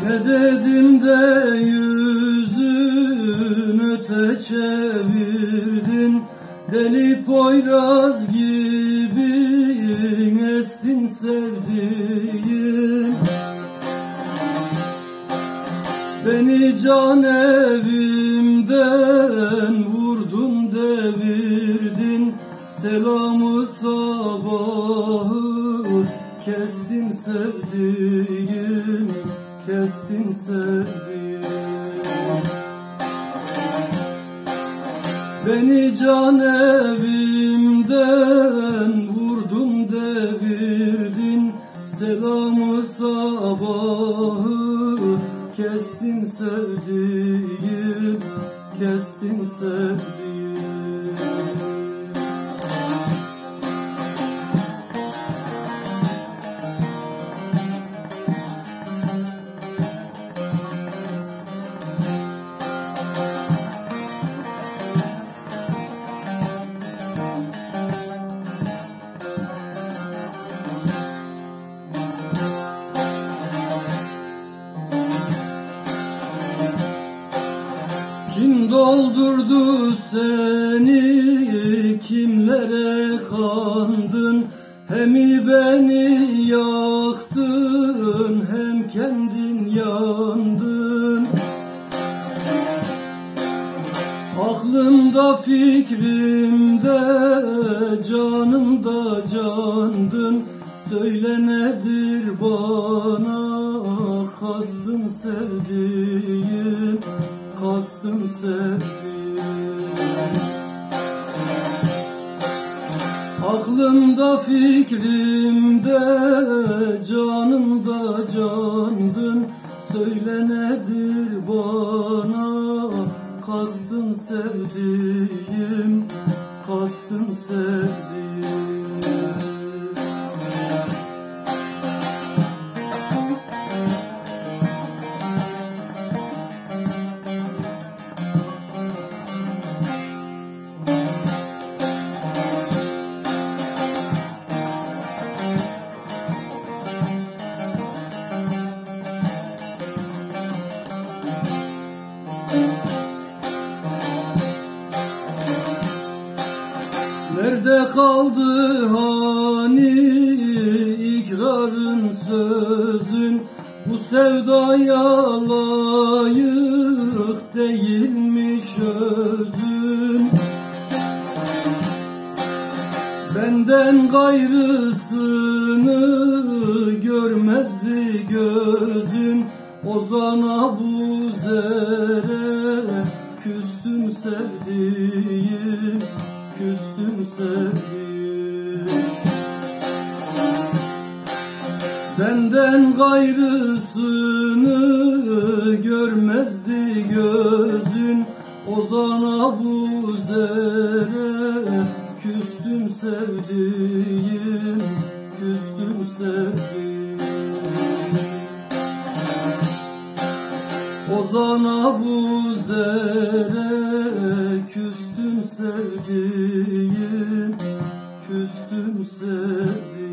Ne dedim de yüzünü çevirdin, deli Poyraz gibi estin sevdiğim. Beni can evimden vurdun devirdin, selamı sabahı kestin sevdiğim, kestin sevdiğim. Beni can evimden vurdun devirdin, selamı sabahı kestin sevdiğim, kestin sevdiğim. Kim doldurdu seni, kimlere kandın? Hem beni yaktın, hem kendin yandın. Aklımda fikrimde, canımda candın. Söyle nedir bana kastın sevdiğim, kastın sevdiğim. Aklımda fikrimde, canımda candın. Söyle nedir bana kastın sevdiğim, kastın sevdiğim. Nerede kaldı hani ikrarın sözün? Bu sevdaya layık değilmiş özün. Benden gayrısını görmezdi gözün. Ozana bu zere küstüm sevdiğim, küstüm sevdiğim. Benden gayrısını görmezdi gözün. Ozana bu zere küstüm sevdiğim, küstüm sevdiğim. Ozana bu zere küstüm sevdiğim, küstüm sevdiğim.